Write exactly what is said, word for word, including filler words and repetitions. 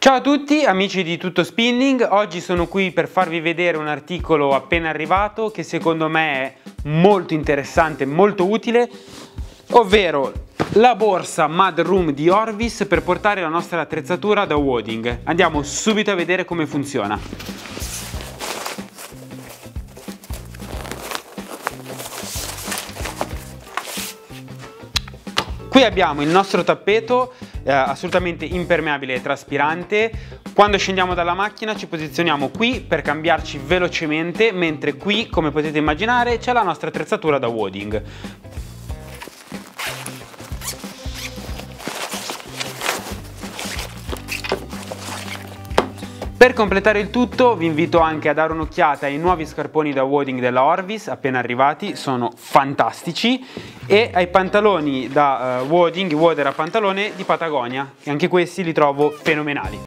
Ciao a tutti amici di Tutto Spinning, oggi sono qui per farvi vedere un articolo appena arrivato che secondo me è molto interessante e molto utile, ovvero la borsa Mudroom di Orvis per portare la nostra attrezzatura da wadding. Andiamo subito a vedere come funziona. Qui abbiamo il nostro tappeto eh, assolutamente impermeabile e traspirante. Quando scendiamo dalla macchina ci posizioniamo qui per cambiarci velocemente, mentre qui, come potete immaginare, c'è la nostra attrezzatura da wadding. Per completare il tutto vi invito anche a dare un'occhiata ai nuovi scarponi da wadding della Orvis appena arrivati, sono fantastici, e ai pantaloni da uh, wadding, wader a pantalone di Patagonia, e anche questi li trovo fenomenali.